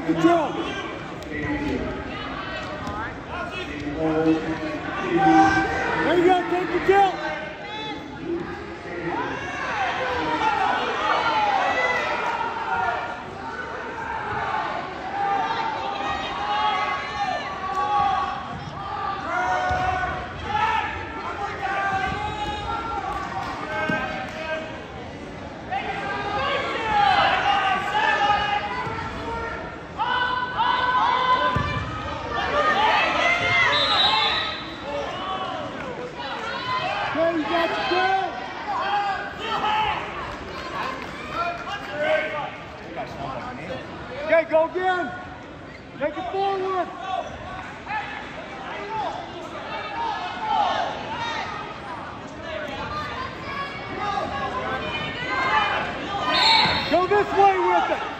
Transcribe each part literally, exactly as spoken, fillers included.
control. There you go, take control. You got your goal. Okay, go again. Take it forward. Go this way with it.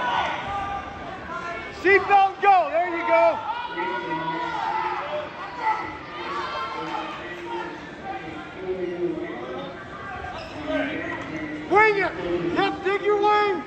Seatbelt, go. There you go. Wing it! Yep, dig your wing!